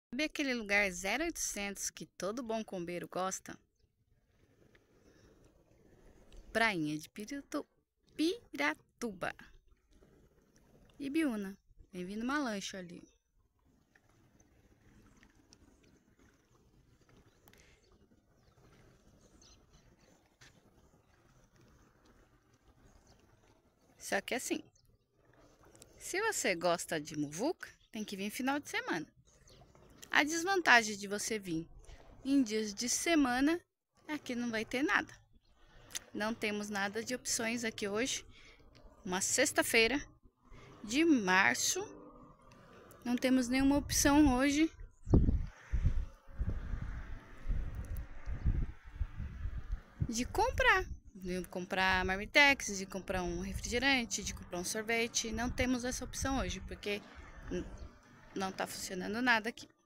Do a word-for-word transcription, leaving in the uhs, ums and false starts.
Sabe aquele lugar zero oitocentos que todo bom combeiro gosta? Prainha de Piratu- Piratuba. Ibiúna. Bem-vindo uma lancha ali. Só que assim, se você gosta de muvuca, tem que vir final de semana. A desvantagem de você vir em dias de semana é que não vai ter nada. Não temos nada de opções aqui hoje. Uma sexta-feira de março. Não temos nenhuma opção hoje de comprar. De comprar marmitex, de comprar um refrigerante, de comprar um sorvete. Não temos essa opção hoje, porque não tá funcionando nada aqui.